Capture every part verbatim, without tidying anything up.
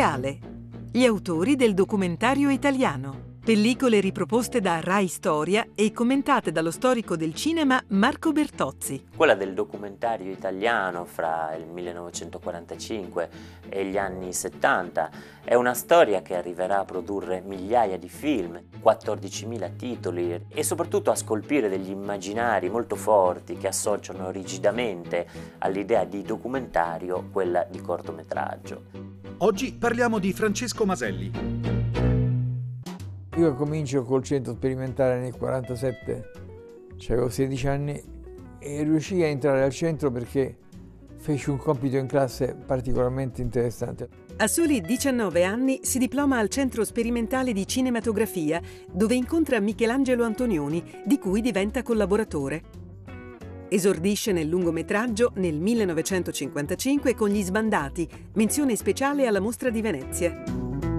Reale, gli autori del documentario italiano. Pellicole riproposte da Rai Storia e commentate dallo storico del cinema Marco Bertozzi. Quella del documentario italiano fra il millenovecentoquarantacinque e gli anni settanta è una storia che arriverà a produrre migliaia di film, quattordicimila titoli e soprattutto a scolpire degli immaginari molto forti che associano rigidamente all'idea di documentario quella di cortometraggio. Oggi parliamo di Francesco Maselli. Io comincio col centro sperimentale nel quarantasette, avevo sedici anni e riuscii a entrare al centro perché feci un compito in classe particolarmente interessante. A soli diciannove anni si diploma al Centro Sperimentale di Cinematografia, dove incontra Michelangelo Antonioni, di cui diventa collaboratore. Esordisce nel lungometraggio nel millenovecentocinquantacinque con Gli Sbandati, menzione speciale alla Mostra di Venezia.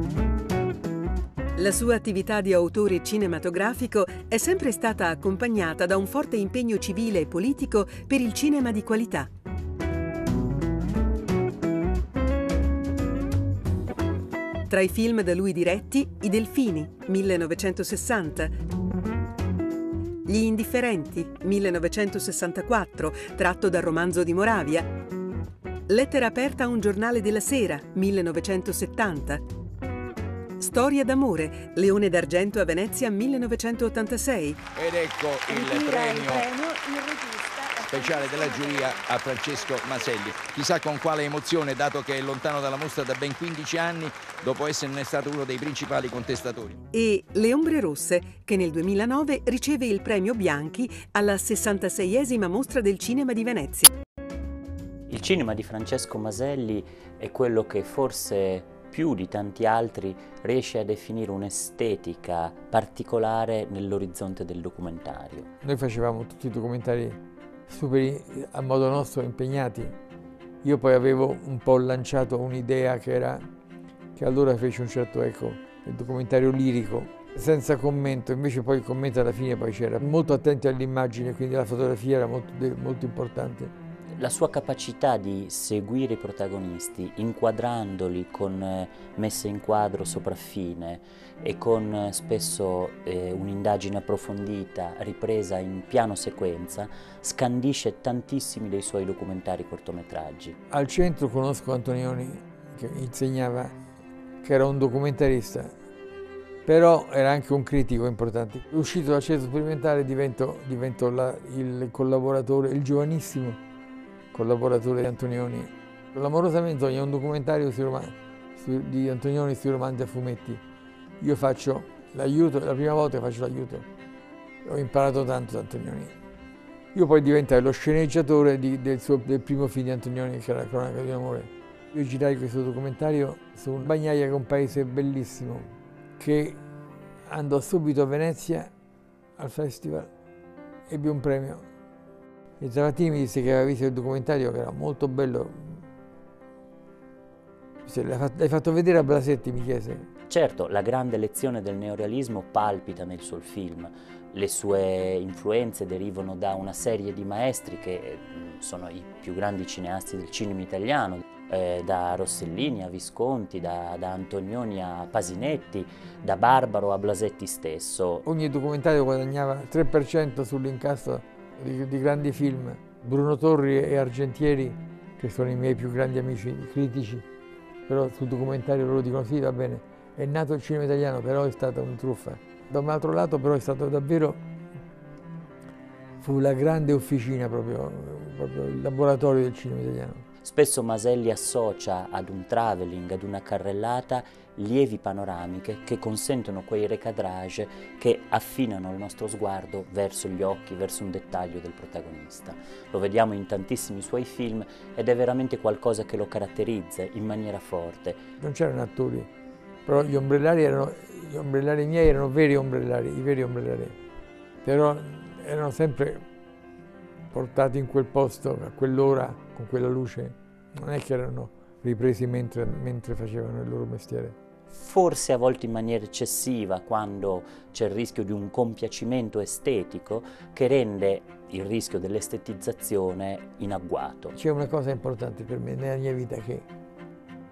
La sua attività di autore cinematografico è sempre stata accompagnata da un forte impegno civile e politico per il cinema di qualità. Tra i film da lui diretti, I Delfini, millenovecentosessanta, Gli Indifferenti, millenovecentosessantaquattro, tratto dal romanzo di Moravia, Lettera aperta a un giornale della sera, millenovecentosettanta, Storia d'amore, Leone d'argento a Venezia millenovecentottantasei. Ed ecco il premio speciale della giuria a Francesco Maselli. Chissà con quale emozione, dato che è lontano dalla mostra da ben quindici anni, dopo esserne stato uno dei principali contestatori. E Le ombre rosse, che nel duemilanove riceve il premio Bianchi alla sessantaseiesima mostra del cinema di Venezia. Il cinema di Francesco Maselli è quello che forse più di tanti altri riesce a definire un'estetica particolare nell'orizzonte del documentario. Noi facevamo tutti i documentari super a modo nostro, impegnati. Io poi avevo un po' lanciato un'idea che era che allora fece un certo, ecco, il documentario lirico, senza commento, invece poi il commento alla fine poi c'era. Molto attenti all'immagine, quindi la fotografia era molto, molto importante. La sua capacità di seguire i protagonisti, inquadrandoli con messe in quadro sopraffine e con spesso eh, un'indagine approfondita, ripresa in piano sequenza, scandisce tantissimi dei suoi documentari cortometraggi. Al centro conosco Antonioni, che insegnava, che era un documentarista, però era anche un critico importante. Uscito dal centro sperimentale divento, divento la, il collaboratore, il giovanissimo collaboratore di Antonioni. L'Amorosamente Sogno è un documentario sui romanzi, su, di Antonioni sui romanzi a fumetti. Io faccio l'aiuto, la prima volta che faccio l'aiuto, ho imparato tanto da Antonioni. Io poi diventai lo sceneggiatore di, del, suo, del primo film di Antonioni, che era La cronaca di un amore. Io girai questo documentario su un Bagnaia, che è un paese bellissimo, che andò subito a Venezia al festival, ebbe un premio. E Zavattini mi disse che aveva visto il documentario, che era molto bello. L'hai fatto vedere a Blasetti, mi chiese. Certo, la grande lezione del neorealismo palpita nel suo film. Le sue influenze derivano da una serie di maestri che sono i più grandi cineasti del cinema italiano, eh, da Rossellini a Visconti, da, da Antonioni a Pasinetti, da Barbaro a Blasetti stesso. Ogni documentario guadagnava tre per cento sull'incasso Di, di grandi film. Bruno Torri e Argentieri, che sono i miei più grandi amici critici, però sul documentario loro dicono sì, va bene, è nato il cinema italiano, però è stata una truffa. Da un altro lato però è stato davvero, fu la grande officina, proprio, proprio il laboratorio del cinema italiano. Spesso Maselli associa ad un travelling, ad una carrellata, lievi panoramiche che consentono quei recadrage che affinano il nostro sguardo verso gli occhi, verso un dettaglio del protagonista. Lo vediamo in tantissimi suoi film ed è veramente qualcosa che lo caratterizza in maniera forte. Non c'erano attori, però gli ombrellari erano, gli ombrellari miei erano veri ombrellari, i veri ombrellari, però erano sempre portati in quel posto, a quell'ora, con quella luce. Non è che erano ripresi mentre, mentre facevano il loro mestiere. Forse a volte in maniera eccessiva, quando c'è il rischio di un compiacimento estetico che rende il rischio dell'estetizzazione in agguato. C'è una cosa importante per me nella mia vita, che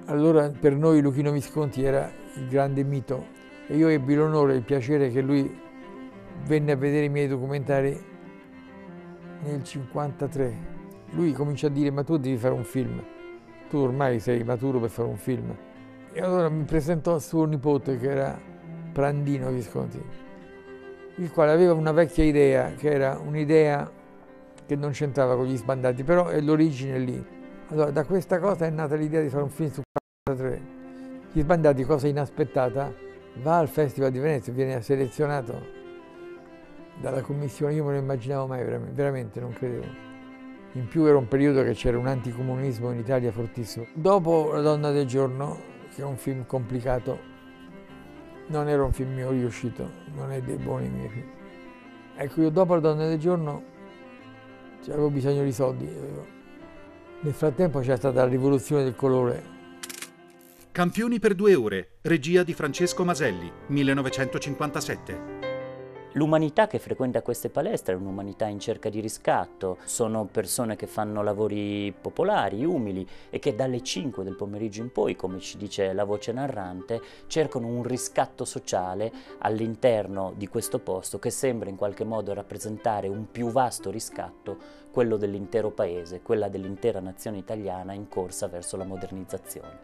Allora per noi Luchino Visconti era il grande mito e io ebbi l'onore e il piacere che lui venne a vedere i miei documentari nel cinquantatré. Lui comincia a dire: ma tu devi fare un film, tu ormai sei maturo per fare un film. E allora mi presentò suo nipote, che era Prandino Visconti, il quale aveva una vecchia idea, che era un'idea che non c'entrava con gli sbandati, però è l'origine lì. Allora da questa cosa è nata l'idea di fare un film su quarantatré. Gli sbandati, cosa inaspettata, va al Festival di Venezia, viene selezionato dalla commissione. Io me lo immaginavo mai, veramente, veramente non credevo. In più era un periodo che c'era un anticomunismo in Italia fortissimo. Dopo La donna del giorno, che è un film complicato, non era un film mio riuscito, non è dei buoni miei film. Ecco, io dopo La donna del giorno avevo bisogno di soldi. Nel frattempo c'è stata la rivoluzione del colore. Campioni per due ore, regia di Francesco Maselli, millenovecentocinquantasette. L'umanità che frequenta queste palestre è un'umanità in cerca di riscatto, sono persone che fanno lavori popolari, umili e che dalle cinque del pomeriggio in poi, come ci dice la voce narrante, cercano un riscatto sociale all'interno di questo posto che sembra in qualche modo rappresentare un più vasto riscatto, quello dell'intero paese, quella dell'intera nazione italiana in corsa verso la modernizzazione.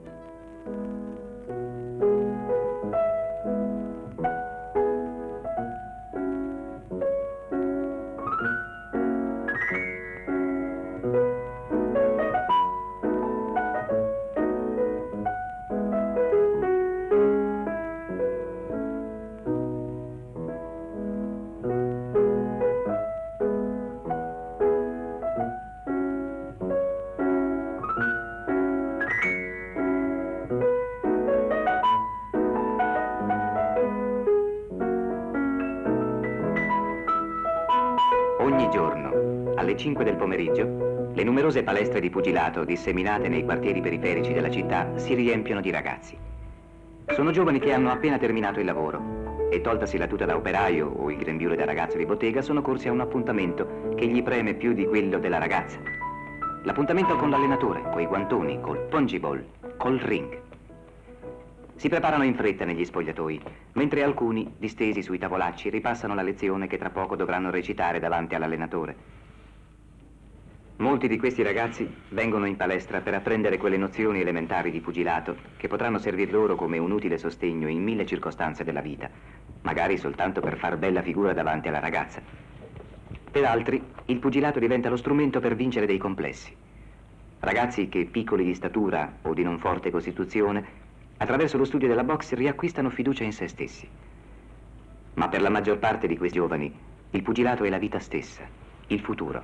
Ogni giorno, alle cinque del pomeriggio, le numerose palestre di pugilato disseminate nei quartieri periferici della città si riempiono di ragazzi. Sono giovani che hanno appena terminato il lavoro e, toltasi la tuta da operaio o il grembiule da ragazzo di bottega, sono corsi a un appuntamento che gli preme più di quello della ragazza. L'appuntamento con l'allenatore, coi guantoni, col pungiball, col ring. Si preparano in fretta negli spogliatoi, mentre alcuni, distesi sui tavolacci, ripassano la lezione che tra poco dovranno recitare davanti all'allenatore. Molti di questi ragazzi vengono in palestra per apprendere quelle nozioni elementari di pugilato che potranno servir loro come un utile sostegno in mille circostanze della vita, magari soltanto per far bella figura davanti alla ragazza. Per altri, il pugilato diventa lo strumento per vincere dei complessi. Ragazzi che, piccoli di statura o di non forte costituzione, attraverso lo studio della boxe riacquistano fiducia in se stessi. Ma per la maggior parte di questi giovani, il pugilato è la vita stessa, il futuro.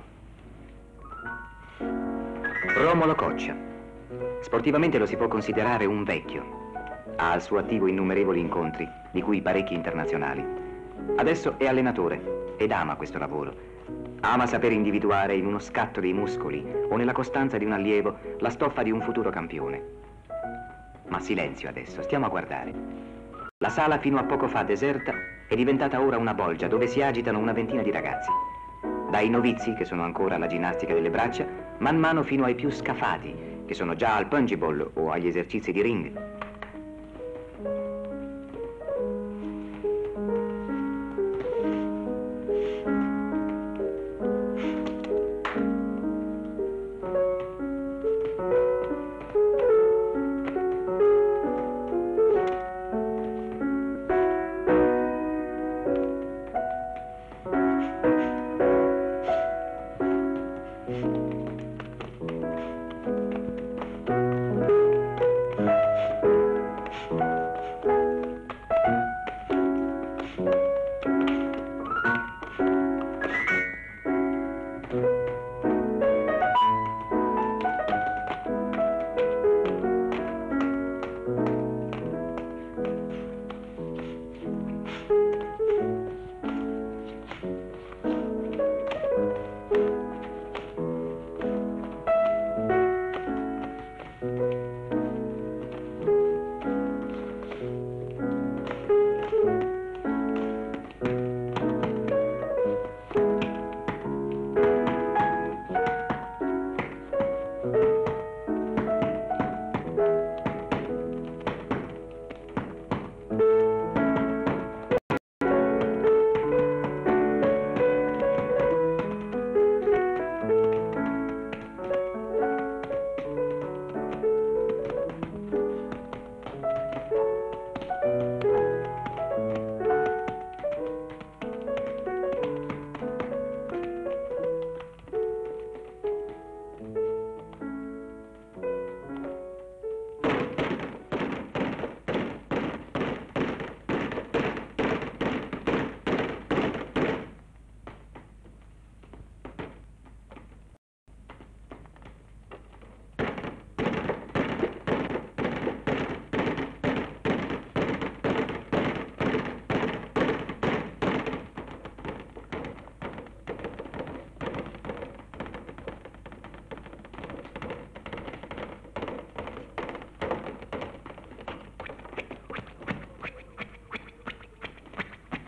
Romolo Coccia. Sportivamente lo si può considerare un vecchio. Ha al suo attivo innumerevoli incontri, di cui parecchi internazionali. Adesso è allenatore ed ama questo lavoro. Ama saper individuare in uno scatto dei muscoli o nella costanza di un allievo la stoffa di un futuro campione. Ma silenzio adesso, stiamo a guardare. La sala fino a poco fa deserta è diventata ora una bolgia dove si agitano una ventina di ragazzi. Dai novizi, che sono ancora alla ginnastica delle braccia, man mano fino ai più scafati, che sono già al pungiball o agli esercizi di ring.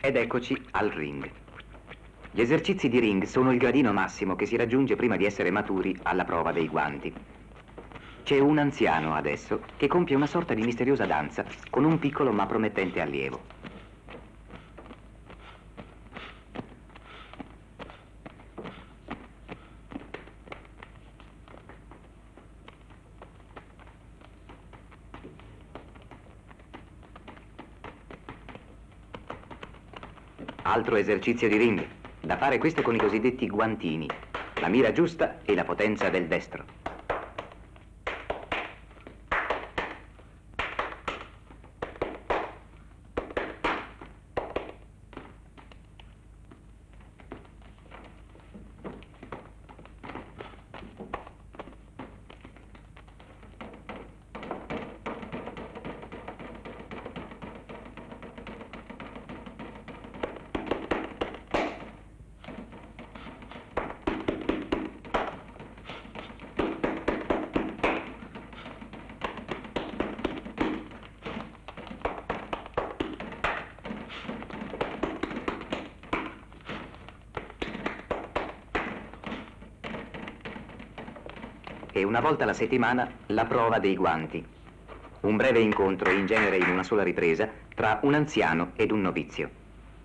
Ed eccoci al ring. Gli esercizi di ring sono il gradino massimo che si raggiunge prima di essere maturi alla prova dei guanti. C'è un anziano adesso che compie una sorta di misteriosa danza con un piccolo ma promettente allievo. Altro esercizio di ring. Da fare questo con i cosiddetti guantini. La mira giusta e la potenza del destro. E una volta alla settimana la prova dei guanti. Un breve incontro, in genere in una sola ripresa, tra un anziano ed un novizio.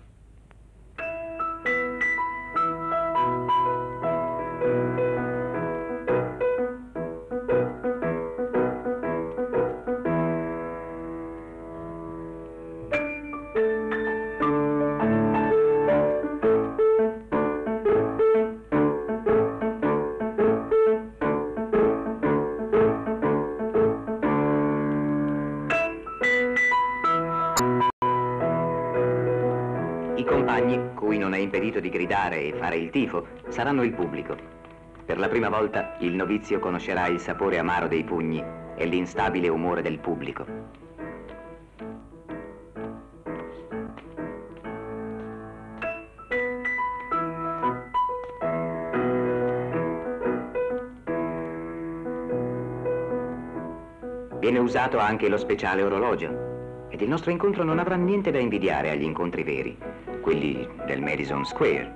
I compagni, cui non è impedito di gridare e fare il tifo, saranno il pubblico. Per la prima volta il novizio conoscerà il sapore amaro dei pugni e l'instabile umore del pubblico. Viene usato anche lo speciale orologio. Ed il nostro incontro non avrà niente da invidiare agli incontri veri, quelli del Madison Square.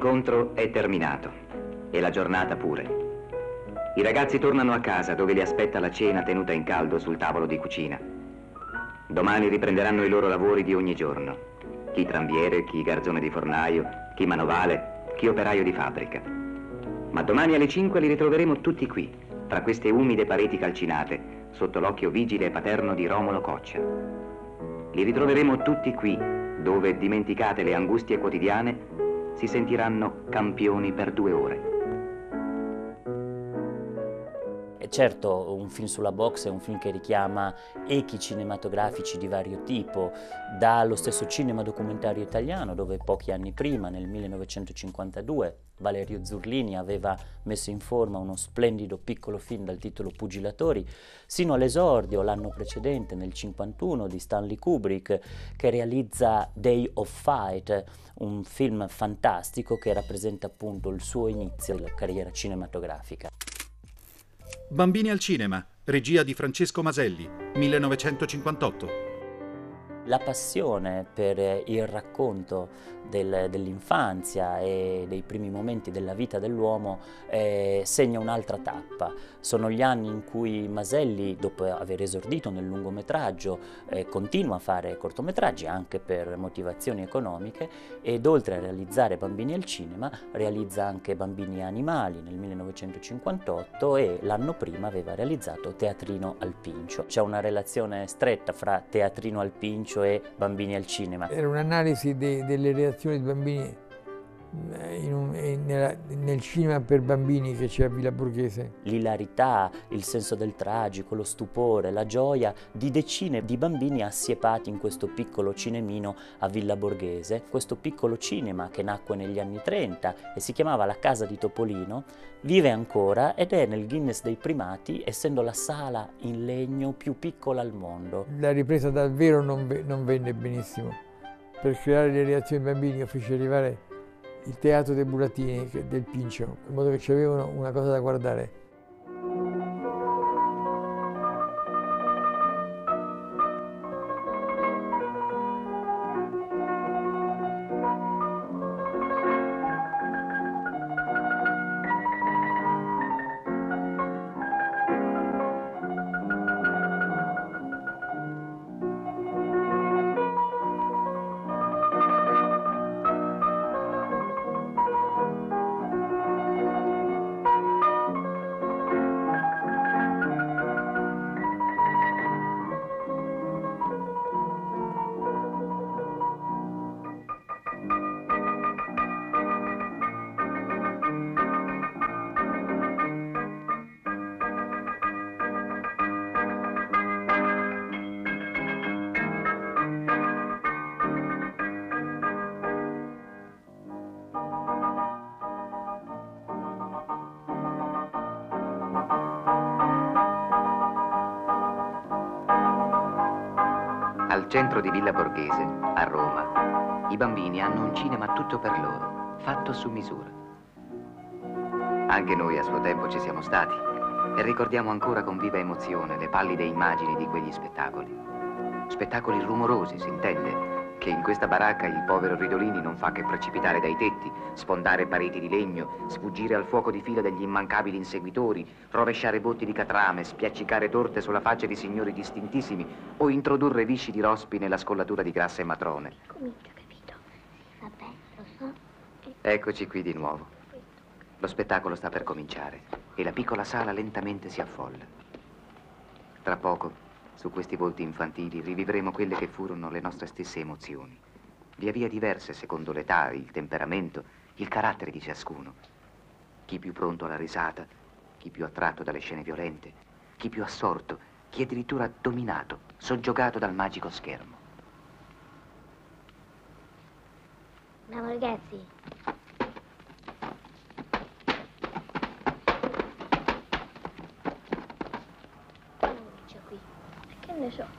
L'incontro è terminato e la giornata pure. I ragazzi tornano a casa dove li aspetta la cena tenuta in caldo sul tavolo di cucina. Domani riprenderanno i loro lavori di ogni giorno. Chi tranviere, chi garzone di fornaio, chi manovale, chi operaio di fabbrica. Ma domani alle cinque li ritroveremo tutti qui, tra queste umide pareti calcinate, sotto l'occhio vigile e paterno di Romolo Coccia. Li ritroveremo tutti qui, dove, dimenticate le angustie quotidiane, si sentiranno campioni per due ore. Certo, un film sulla boxe è un film che richiama echi cinematografici di vario tipo, dallo stesso cinema documentario italiano, dove pochi anni prima, nel millenovecentocinquantadue, Valerio Zurlini aveva messo in forma uno splendido piccolo film dal titolo Pugilatori, sino all'esordio l'anno precedente, nel cinquantuno, di Stanley Kubrick, che realizza Day of Fight, un film fantastico che rappresenta appunto il suo inizio della carriera cinematografica. Bambini al cinema, regia di Francesco Maselli, millenovecentocinquantotto. La passione per il racconto del, dell'infanzia e dei primi momenti della vita dell'uomo eh, segna un'altra tappa. Sono gli anni in cui Maselli, dopo aver esordito nel lungometraggio, eh, continua a fare cortometraggi anche per motivazioni economiche, ed oltre a realizzare Bambini al cinema realizza anche Bambini animali nel millenovecentocinquantotto, e l'anno prima aveva realizzato Teatrino al Pincio. C'è una relazione stretta fra Teatrino al Pincio e Bambini al cinema. Era un'analisi de, delle reazioni dei bambini in un, in, nella, nel cinema per bambini che c'è a Villa Borghese. L'ilarità, il senso del tragico, lo stupore, la gioia di decine di bambini assiepati in questo piccolo cinemino a Villa Borghese. Questo piccolo cinema, che nacque negli anni trenta e si chiamava La Casa di Topolino, vive ancora ed è nel Guinness dei primati, essendo la sala in legno più piccola al mondo. La ripresa davvero non, non venne benissimo. Per creare le reazioni dei bambini io feci arrivare il teatro dei burattini del Pincio, in modo che ci avevano una cosa da guardare. Al centro di Villa Borghese, a Roma, i bambini hanno un cinema tutto per loro, fatto su misura. Anche noi a suo tempo ci siamo stati e ricordiamo ancora con viva emozione le pallide immagini di quegli spettacoli. Spettacoli rumorosi, si intende, che in questa baracca il povero Ridolini non fa che precipitare dai tetti, sfondare pareti di legno, sfuggire al fuoco di fila degli immancabili inseguitori, rovesciare botti di catrame, spiaccicare torte sulla faccia di signori distintissimi o introdurre visci di rospi nella scollatura di grasse matrone. Comincia, capito? Vabbè, lo so. Eccoci qui di nuovo. Lo spettacolo sta per cominciare e la piccola sala lentamente si affolla. Tra poco, su questi volti infantili rivivremo quelle che furono le nostre stesse emozioni, via via diverse secondo l'età, il temperamento, il carattere di ciascuno. Chi più pronto alla risata, chi più attratto dalle scene violente, chi più assorto, chi addirittura dominato, soggiogato dal magico schermo. Andiamo ragazzi. Comincia qui. Che ne so.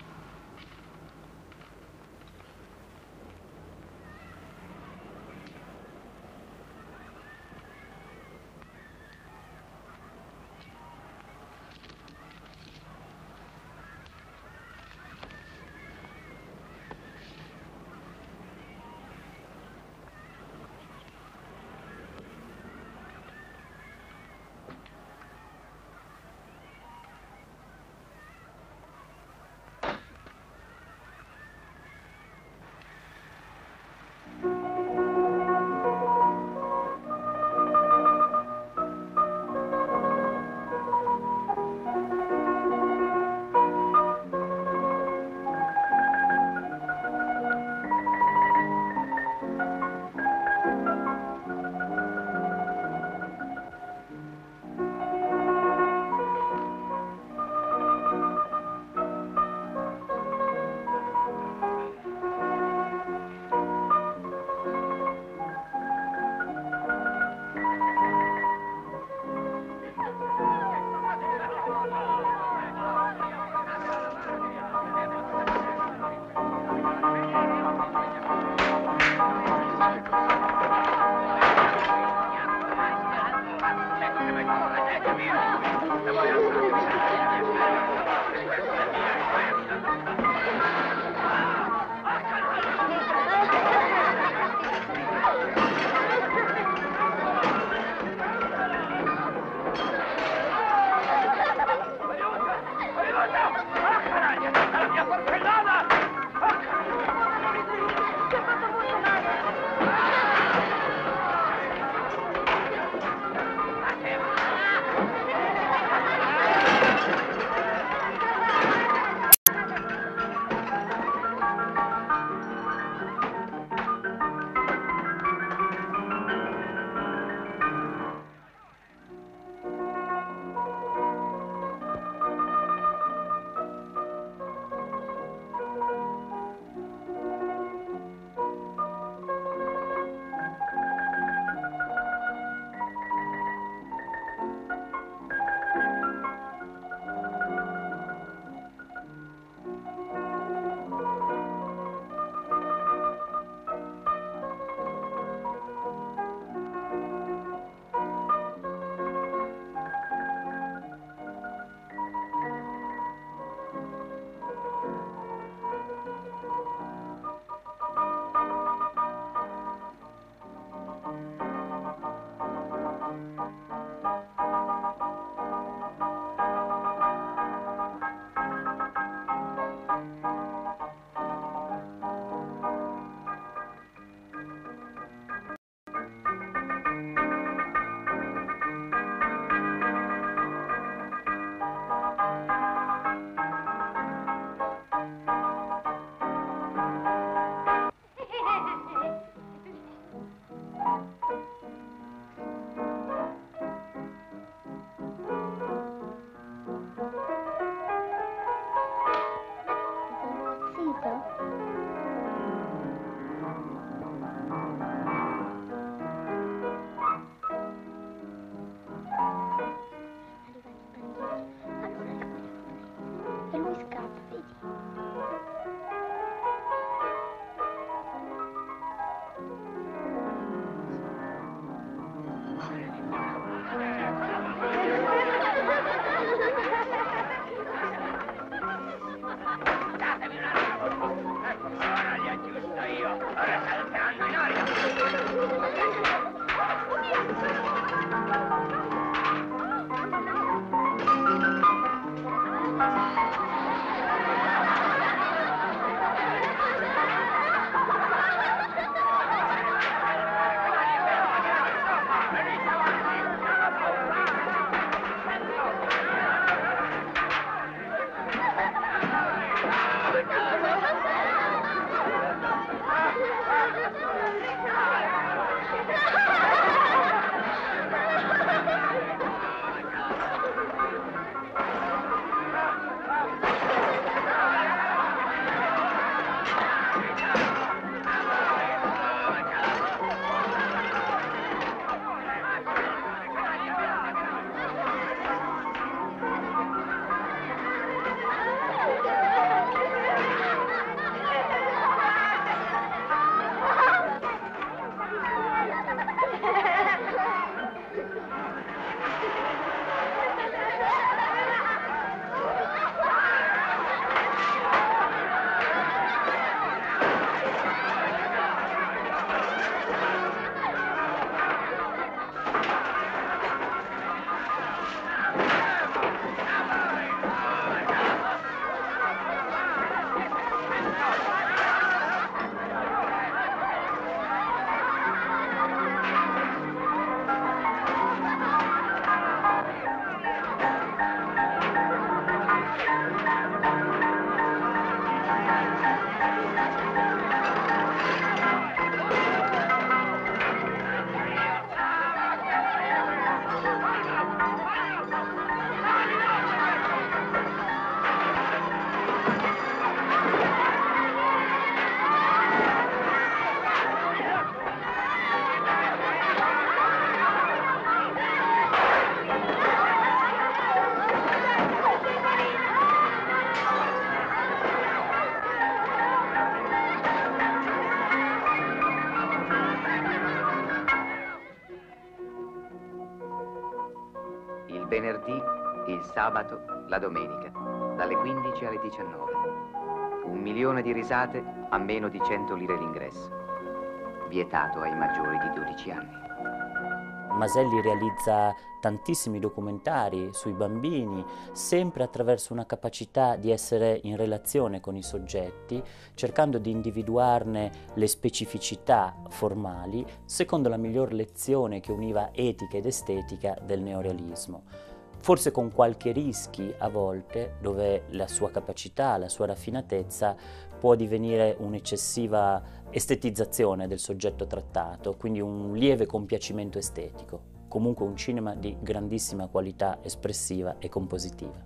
venerdì, il sabato, la domenica, dalle quindici alle diciannove. Un milione di risate a meno di cento lire l'ingresso. Vietato ai maggiori di dodici anni. Maselli realizza tantissimi documentari sui bambini, sempre attraverso una capacità di essere in relazione con i soggetti, cercando di individuarne le specificità formali, secondo la miglior lezione che univa etica ed estetica del neorealismo. Forse con qualche rischi a volte, dove la sua capacità, la sua raffinatezza può divenire un'eccessiva estetizzazione del soggetto trattato, quindi un lieve compiacimento estetico. Comunque un cinema di grandissima qualità espressiva e compositiva.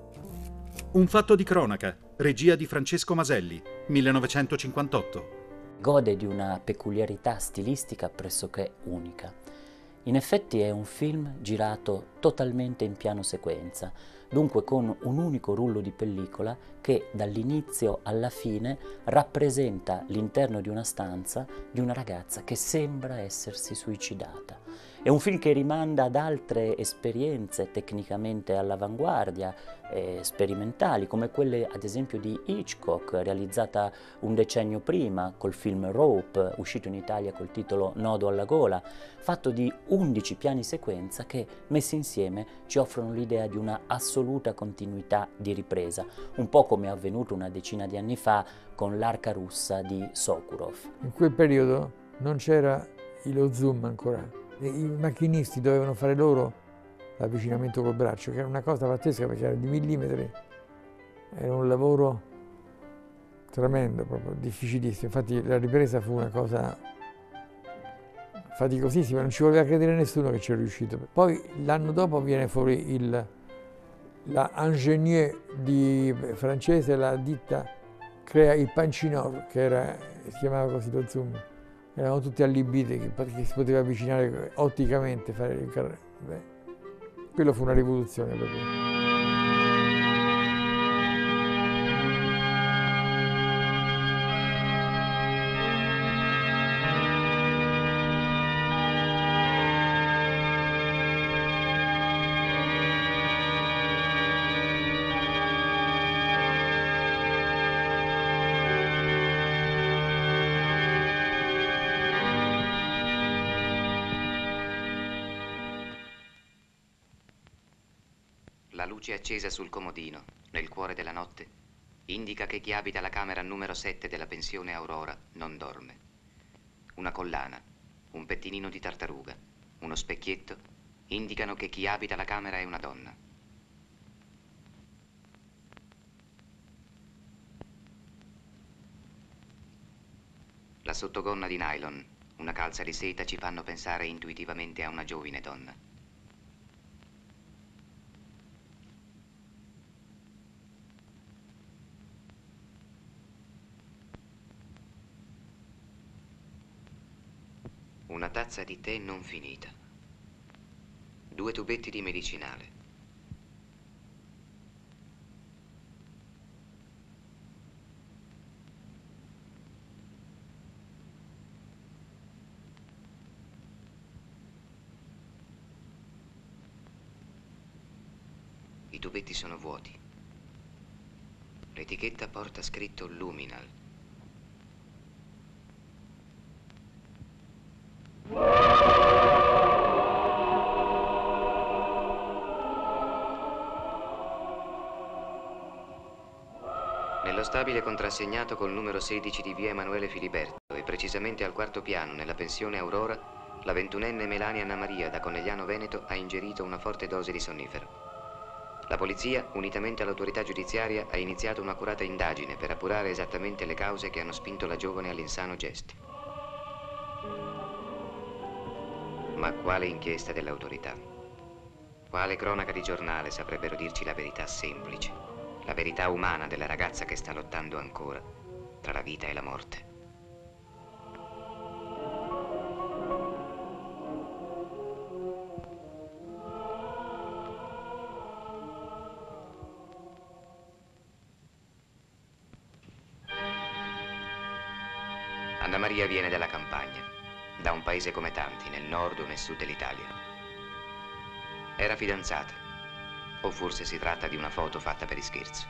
Un fatto di cronaca, regia di Francesco Maselli, millenovecentocinquantotto. Gode di una peculiarità stilistica pressoché unica. In effetti è un film girato totalmente in piano sequenza, dunque con un unico rullo di pellicola che dall'inizio alla fine rappresenta l'interno di una stanza di una ragazza che sembra essersi suicidata. È un film che rimanda ad altre esperienze tecnicamente all'avanguardia, eh, sperimentali, come quelle ad esempio di Hitchcock, realizzata un decennio prima col film Rope, uscito in Italia col titolo Nodo alla gola, fatto di undici piani sequenza che, messi insieme, ci offrono l'idea di una assoluta continuità di ripresa, un po' come è avvenuto una decina di anni fa con L'Arca russa di Sokurov. In quel periodo non c'era lo zoom ancora. I macchinisti dovevano fare loro l'avvicinamento col braccio, che era una cosa pazzesca perché era di millimetri. Era un lavoro tremendo, proprio difficilissimo. Infatti la ripresa fu una cosa faticosissima, non ci voleva credere nessuno che ci è riuscito. Poi l'anno dopo viene fuori il, la ingénieur di francese, la ditta crea il Pancinor, che era, si chiamava così lo zoom. Eravamo tutti allibiti perché si poteva avvicinare otticamente, fare il carro. Beh, quello fu una rivoluzione per me. La luce accesa sul comodino, nel cuore della notte, indica che chi abita la camera numero sette della pensione Aurora non dorme. Una collana, un pettinino di tartaruga, uno specchietto, indicano che chi abita la camera è una donna. La sottogonna di nylon, una calza di seta ci fanno pensare intuitivamente a una giovine donna. Una tazza di tè non finita. Due tubetti di medicinale. I tubetti sono vuoti. L'etichetta porta scritto Luminal. Nello stabile contrassegnato col numero sedici di via Emanuele Filiberto e precisamente al quarto piano nella pensione Aurora, la ventunenne Melania Anna Maria da Conegliano Veneto ha ingerito una forte dose di sonnifero. La polizia, unitamente all'autorità giudiziaria, ha iniziato un'accurata indagine per appurare esattamente le cause che hanno spinto la giovane all'insano gesto. Ma quale inchiesta dell'autorità? Quale cronaca di giornale saprebbero dirci la verità semplice, la verità umana della ragazza che sta lottando ancora tra la vita e la morte? Anna Maria viene dalla campagna, da un paese come tanti, nel nord o nel sud dell'Italia. Era fidanzata, O forse si tratta di una foto fatta per ischerzo.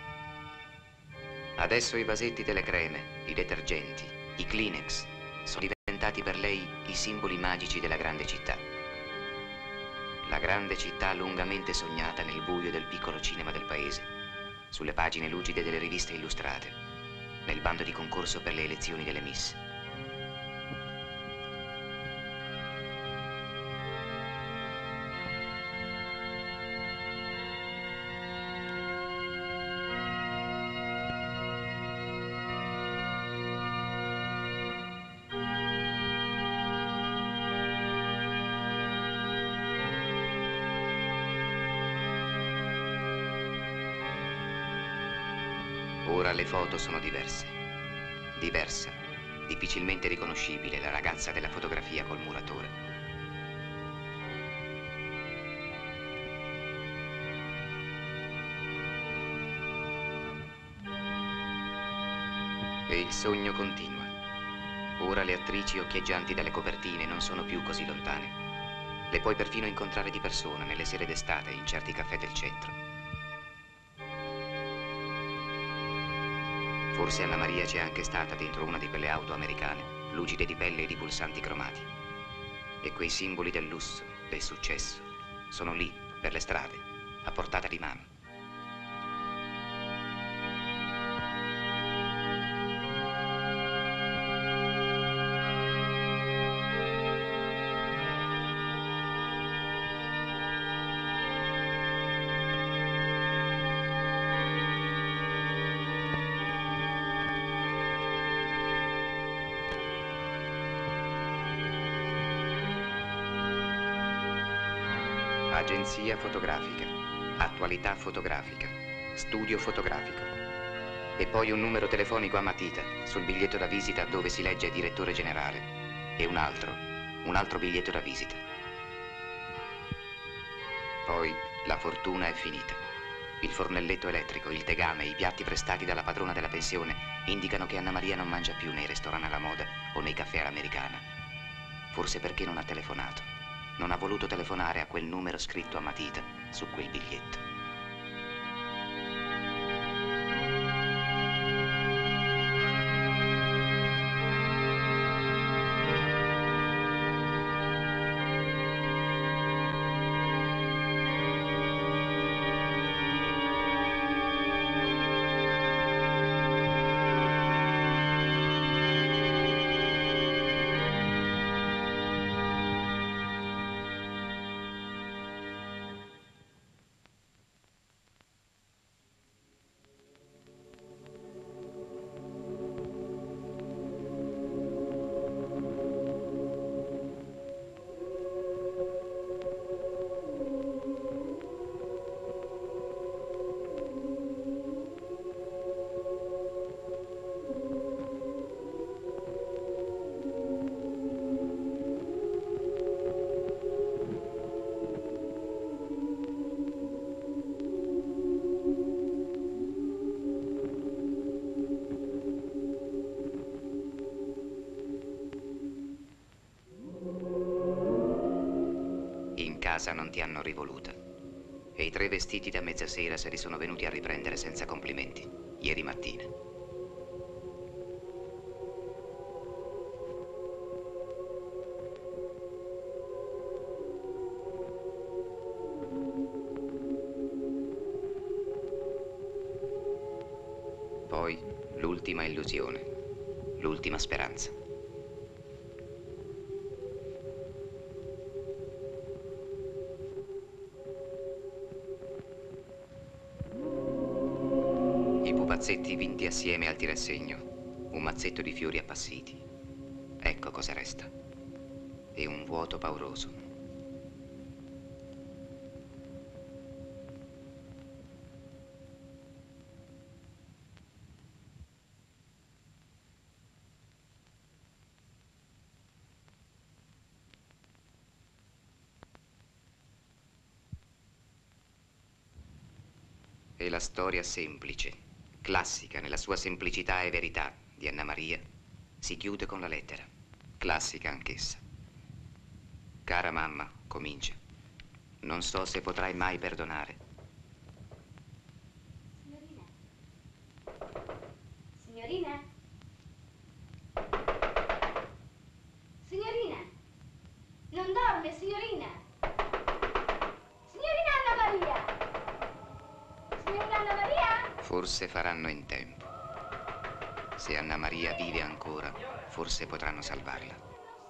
Adesso i vasetti delle creme, i detergenti, i Kleenex sono diventati per lei i simboli magici della grande città. La grande città lungamente sognata nel buio del piccolo cinema del paese, sulle pagine lucide delle riviste illustrate, nel bando di concorso per le elezioni delle Miss. Ora le foto sono diverse. Diversa, difficilmente riconoscibile la ragazza della fotografia col muratore. E il sogno continua. Ora le attrici occhieggianti dalle copertine non sono più così lontane. Le puoi perfino incontrare di persona nelle sere d'estate in certi caffè del centro. Forse Anna Maria c'è anche stata dentro una di quelle auto americane, lucide di pelle e di pulsanti cromati. E quei simboli del lusso, del successo, sono lì, per le strade, a portata di mano. Agenzia fotografica, attualità fotografica, studio fotografico. E poi un numero telefonico a matita sul biglietto da visita dove si legge direttore generale. E un altro, un altro biglietto da visita. Poi la fortuna è finita. Il fornelletto elettrico, il tegame, i piatti prestati dalla padrona della pensione indicano che Anna Maria non mangia più nei ristoranti alla moda o nei caffè all'americana. Forse perché non ha telefonato. Non ha voluto telefonare a quel numero scritto a matita su quel biglietto. Casa non ti hanno rivoluta. E i tre vestiti da mezzasera se li sono venuti a riprendere senza complimenti, ieri mattina. Poi l'ultima illusione, l'ultima speranza. Pupazzetti vinti assieme al tirassegno, un mazzetto di fiori appassiti. Ecco cosa resta. E un vuoto pauroso. E la storia semplice, classica nella sua semplicità e verità di Anna Maria, si chiude con la lettera, classica anch'essa. Cara mamma, comincia. Non so se potrai mai perdonare, Forse faranno in tempo. Se Anna Maria vive ancora, forse potranno salvarla.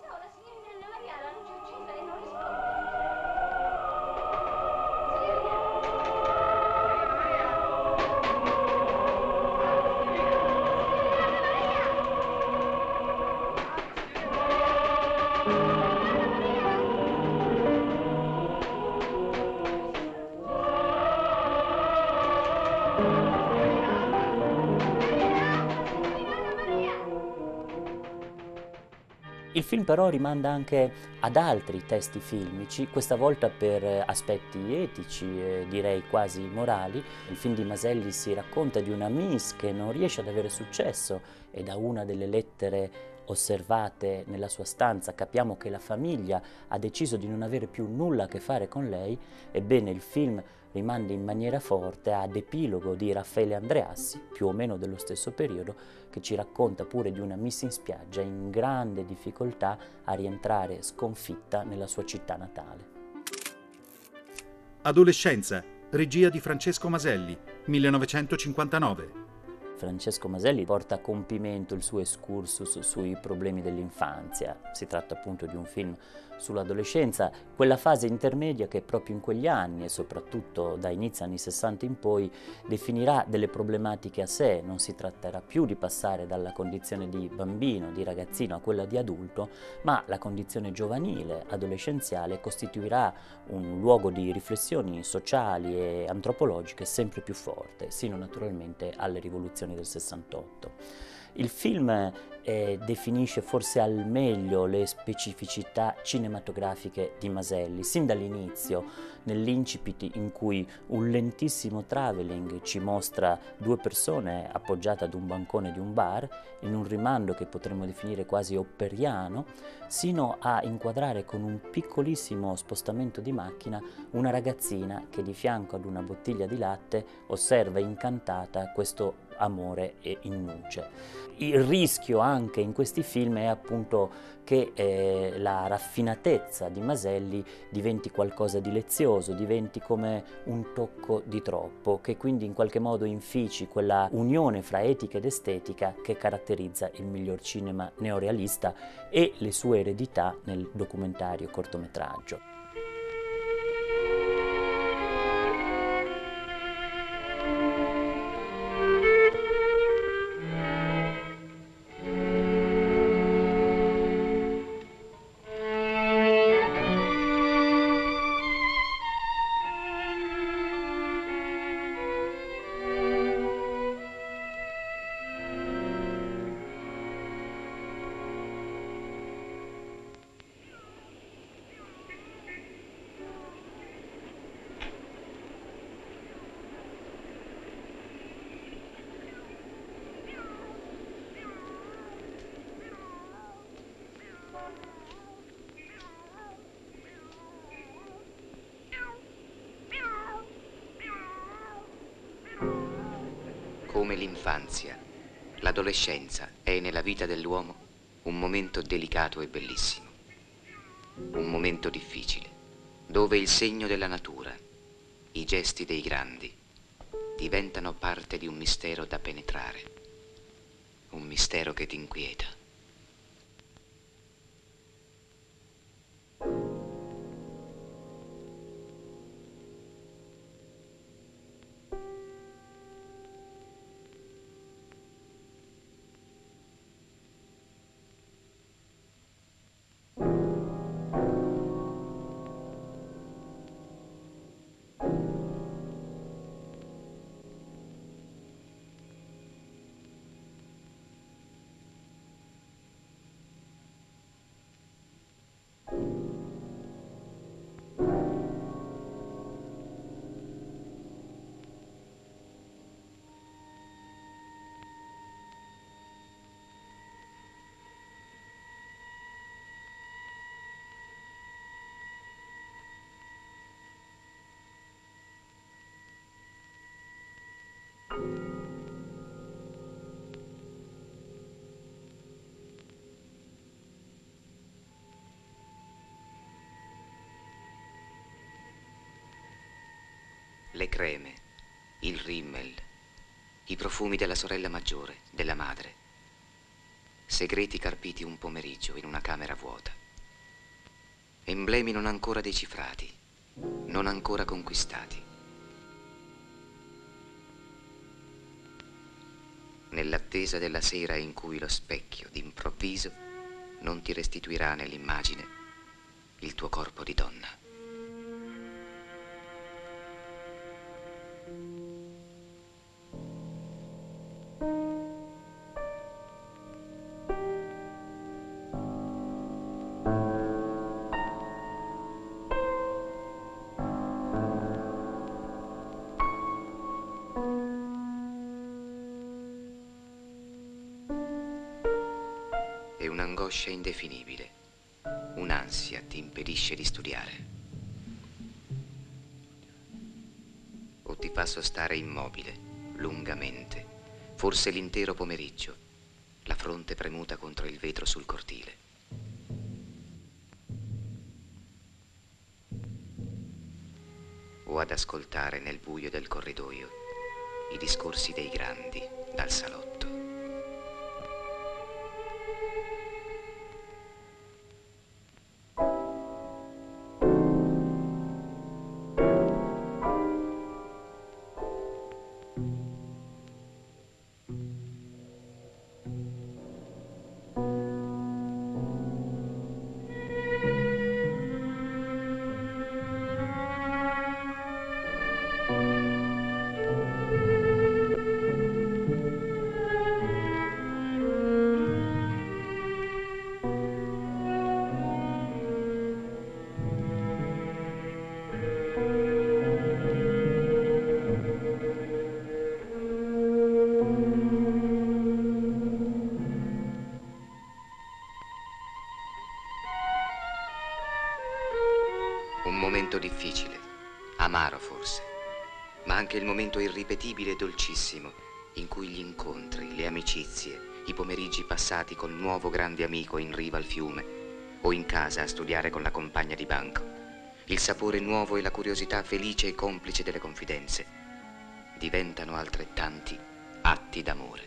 Il film però rimanda anche ad altri testi filmici, questa volta per aspetti etici e direi quasi morali. Il film di Maselli si racconta di una Miss che non riesce ad avere successo e da una delle lettere osservate nella sua stanza capiamo che la famiglia ha deciso di non avere più nulla a che fare con lei. Ebbene, il film rimanda in maniera forte ad Epilogo di Raffaele Andreassi, più o meno dello stesso periodo, che ci racconta pure di una Miss in spiaggia in grande difficoltà a rientrare sconfitta nella sua città natale. Adolescenza, regia di Francesco Maselli, millenovecentocinquantanove. Francesco Maselli porta a compimento il suo excursus sui problemi dell'infanzia. Si tratta appunto di un film sull'adolescenza, quella fase intermedia che proprio in quegli anni e soprattutto da inizio anni sessanta in poi definirà delle problematiche a sé. Non si tratterà più di passare dalla condizione di bambino, di ragazzino a quella di adulto, ma la condizione giovanile, adolescenziale costituirà un luogo di riflessioni sociali e antropologiche sempre più forte, sino naturalmente alle rivoluzioni del sessantotto. Il film eh, definisce forse al meglio le specificità cinematografiche di Maselli, sin dall'inizio, nell'incipit in cui un lentissimo travelling ci mostra due persone appoggiate ad un bancone di un bar, in un rimando che potremmo definire quasi hopperiano, sino a inquadrare con un piccolissimo spostamento di macchina una ragazzina che di fianco ad una bottiglia di latte osserva incantata questo amore in nuce. Il rischio anche in questi film è appunto che eh, la raffinatezza di Maselli diventi qualcosa di lezioso, diventi come un tocco di troppo, che quindi in qualche modo infici quella unione fra etica ed estetica che caratterizza il miglior cinema neorealista e le sue eredità nel documentario cortometraggio. Come l'infanzia, l'adolescenza è nella vita dell'uomo un momento delicato e bellissimo. Un momento difficile, dove il segno della natura, i gesti dei grandi, diventano parte di un mistero da penetrare. Un mistero che ti inquieta. Le creme, il rimmel, i profumi della sorella maggiore, della madre, segreti carpiti un pomeriggio in una camera vuota, emblemi non ancora decifrati, non ancora conquistati. Nell'attesa della sera in cui lo specchio, d'improvviso, non ti restituirà nell'immagine il tuo corpo di donna. È un'angoscia indefinibile, un'ansia ti impedisce di studiare. O ti fa sostare immobile, lungamente, forse l'intero pomeriggio, la fronte premuta contro il vetro sul cortile. O ad ascoltare nel buio del corridoio i discorsi dei grandi dal salotto. Un momento difficile, amaro forse, ma anche il momento irripetibile e dolcissimo in cui gli incontri, le amicizie, i pomeriggi passati col nuovo grande amico in riva al fiume o in casa a studiare con la compagna di banco, il sapore nuovo e la curiosità felice e complice delle confidenze diventano altrettanti atti d'amore.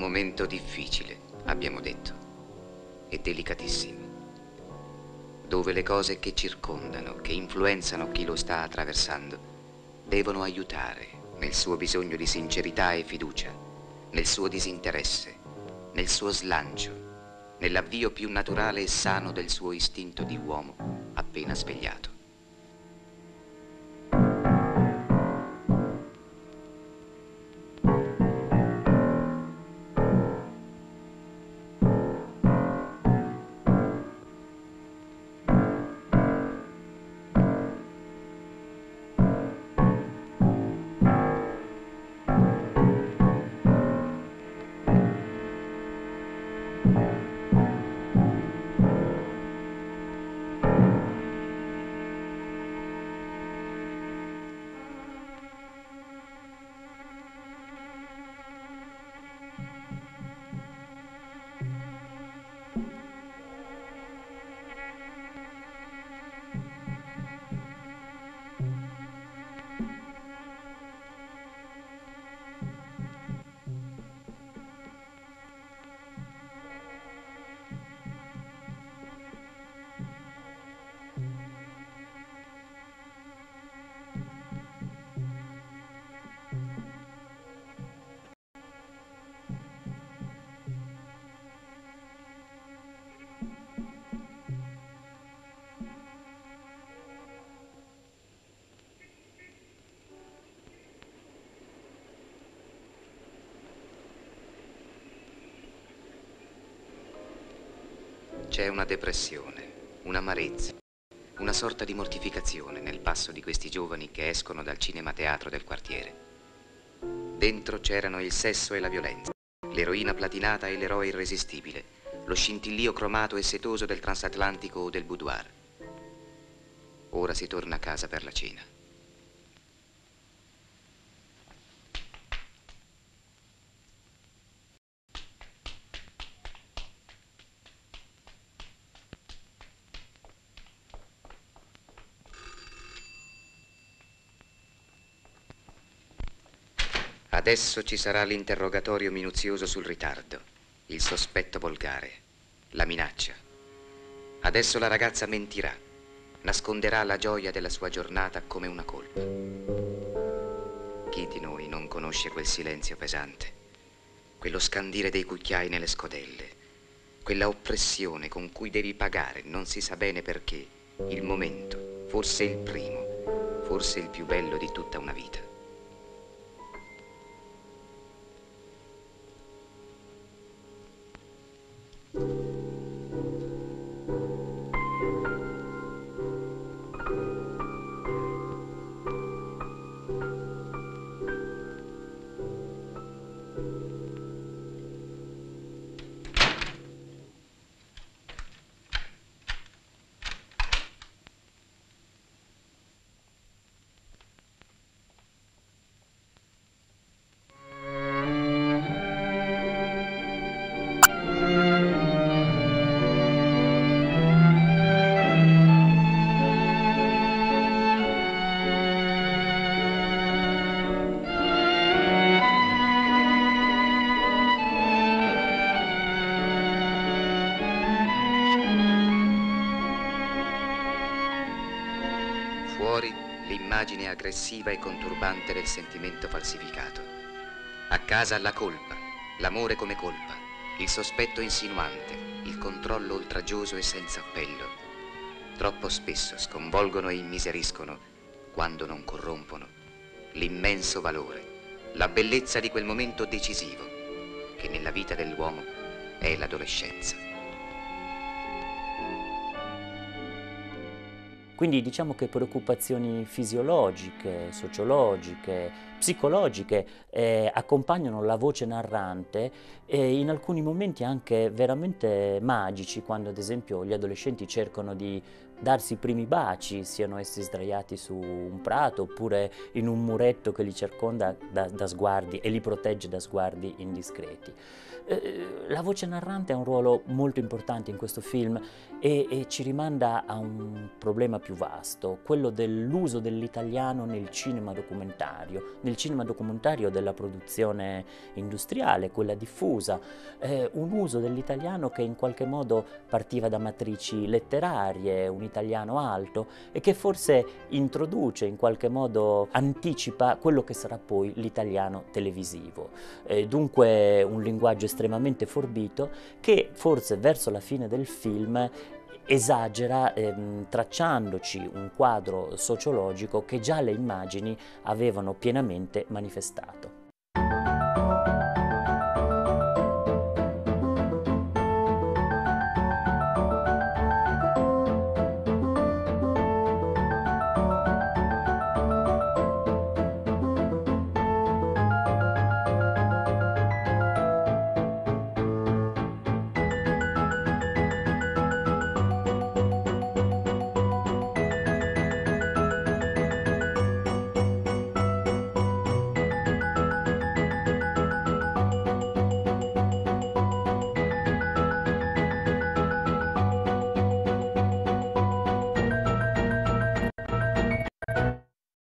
momento difficile, abbiamo detto, e delicatissimo, dove le cose che circondano, che influenzano chi lo sta attraversando, devono aiutare nel suo bisogno di sincerità e fiducia, nel suo disinteresse, nel suo slancio, nell'avvio più naturale e sano del suo istinto di uomo appena svegliato. C'è una depressione, un'amarezza, una sorta di mortificazione nel passo di questi giovani che escono dal cinema teatro del quartiere. Dentro c'erano il sesso e la violenza, l'eroina platinata e l'eroe irresistibile, lo scintillio cromato e setoso del transatlantico o del boudoir. Ora si torna a casa per la cena. Adesso ci sarà l'interrogatorio minuzioso sul ritardo, il sospetto volgare, la minaccia. Adesso la ragazza mentirà, nasconderà la gioia della sua giornata come una colpa. Chi di noi non conosce quel silenzio pesante, quello scandire dei cucchiai nelle scodelle, quella oppressione con cui devi pagare, non si sa bene perché, il momento, forse il primo, forse il più bello di tutta una vita. L'immagine aggressiva e conturbante del sentimento falsificato. A casa la colpa, l'amore come colpa, il sospetto insinuante, il controllo oltraggioso e senza appello. Troppo spesso sconvolgono e immiseriscono, quando non corrompono, l'immenso valore, la bellezza di quel momento decisivo, che nella vita dell'uomo è l'adolescenza. Quindi diciamo che preoccupazioni fisiologiche, sociologiche, psicologiche eh, accompagnano la voce narrante e in alcuni momenti anche veramente magici, quando ad esempio gli adolescenti cercano di darsi i primi baci, siano essi sdraiati su un prato oppure in un muretto che li circonda da, da sguardi e li protegge da sguardi indiscreti. Eh, la voce narrante ha un ruolo molto importante in questo film e, e ci rimanda a un problema più vasto, quello dell'uso dell'italiano nel cinema documentario, nel il cinema documentario della produzione industriale, quella diffusa, eh, un uso dell'italiano che in qualche modo partiva da matrici letterarie, un italiano alto, e che forse introduce, in qualche modo anticipa quello che sarà poi l'italiano televisivo. Eh, dunque un linguaggio estremamente forbito che forse verso la fine del film esagera ehm, tracciandoci un quadro sociologico che già le immagini avevano pienamente manifestato.